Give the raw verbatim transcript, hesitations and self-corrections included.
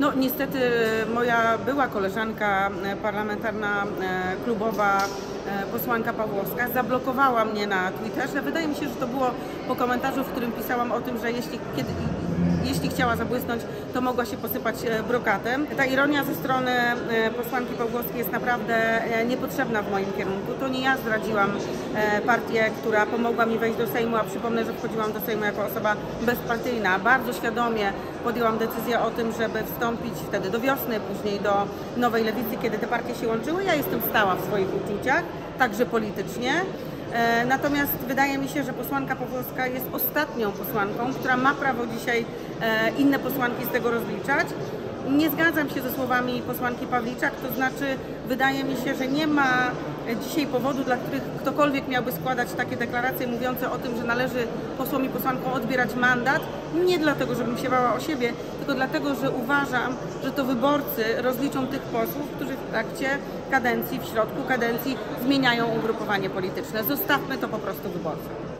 No niestety moja była koleżanka parlamentarna, klubowa, posłanka Pawłowska zablokowała mnie na Twitterze. Wydaje mi się, że to było po komentarzu, w którym pisałam o tym, że jeśli, kiedy, jeśli chciała zabłysnąć, to mogła się posypać brokatem. Ta ironia ze strony posłanki Pawłowskiej jest naprawdę niepotrzebna w moim kierunku. To nie ja zdradziłam partię, która pomogła mi wejść do Sejmu, a przypomnę, że wchodziłam do Sejmu jako osoba bezpartyjna. Bardzo świadomie podjęłam decyzję o tym, żeby wstąpić wtedy do wiosny, później do Nowej Lewicy, kiedy te partie się łączyły. Ja jestem stała w swoich uczuciach, także politycznie. Natomiast wydaje mi się, że posłanka Pawłowska jest ostatnią posłanką, która ma prawo dzisiaj inne posłanki z tego rozliczać. Nie zgadzam się ze słowami posłanki Pawliczak, to znaczy wydaje mi się, że nie ma dzisiaj powodu, dla których ktokolwiek miałby składać takie deklaracje mówiące o tym, że należy posłom i posłankom odbierać mandat. Nie dlatego, żebym się bała o siebie, tylko dlatego, że uważam, że to wyborcy rozliczą tych posłów, którzy w trakcie kadencji, w środku kadencji zmieniają ugrupowanie polityczne. Zostawmy to po prostu wyborcom.